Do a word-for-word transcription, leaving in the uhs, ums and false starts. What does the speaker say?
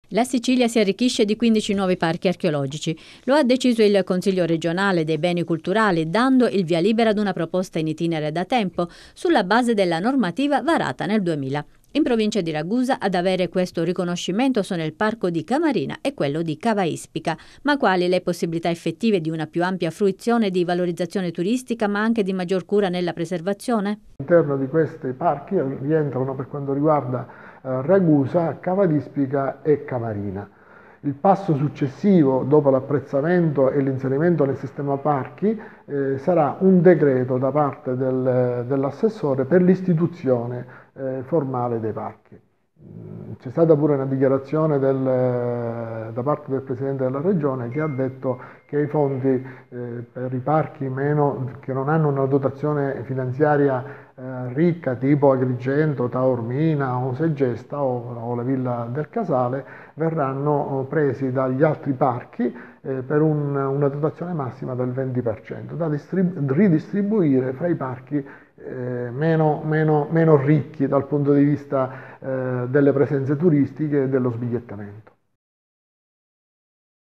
La Sicilia si arricchisce di quindici nuovi parchi archeologici. Lo ha deciso il Consiglio regionale dei beni culturali, dando il via libera ad una proposta in itinere da tempo, sulla base della normativa varata nel duemila. In provincia di Ragusa ad avere questo riconoscimento sono il parco di Camarina e quello di Cava Ispica. Ma quali le possibilità effettive di una più ampia fruizione di valorizzazione turistica, ma anche di maggior cura nella preservazione? All'interno di questi parchi rientrano, per quanto riguarda eh, Ragusa, Cava d'Ispica e Camarina. Il passo successivo, dopo l'apprezzamento e l'inserimento nel sistema parchi, eh, sarà un decreto da parte del, dell'assessore per l'istituzione eh, formale dei parchi. C'è stata pure una dichiarazione del, da parte del Presidente della Regione che ha detto che i fondi eh, per i parchi meno, che non hanno una dotazione finanziaria eh, ricca, tipo Agrigento, Taormina o Segesta o, o la Villa del Casale, verranno presi dagli altri parchi eh, per un, una dotazione massima del venti per cento, da ridistribuire fra i parchi Eh, meno, meno, meno ricchi dal punto di vista eh, delle presenze turistiche e dello sbigliettamento.